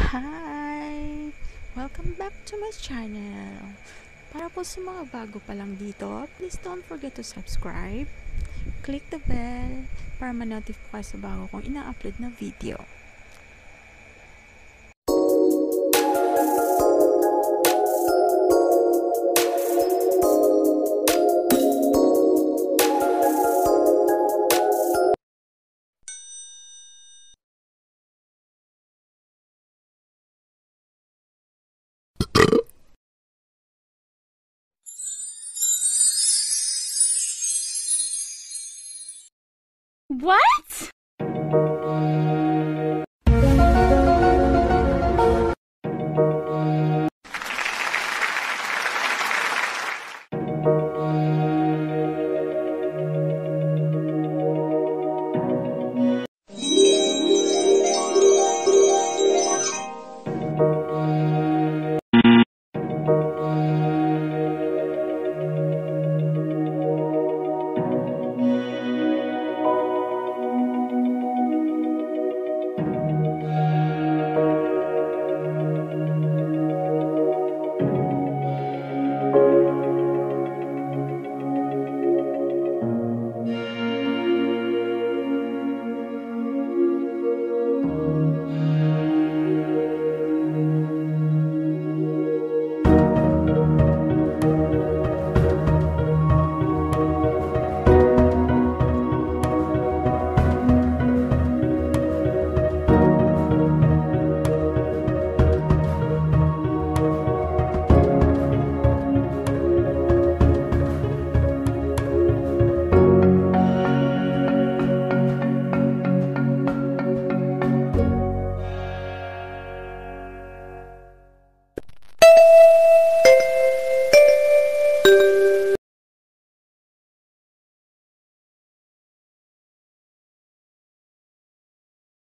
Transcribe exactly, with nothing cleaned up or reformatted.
Hi! Welcome back to my channel. Para po sa mga bago pa lang dito, please don't forget to subscribe, click the bell para ma-notify po kayo sa bago kong ina-upload na video. What?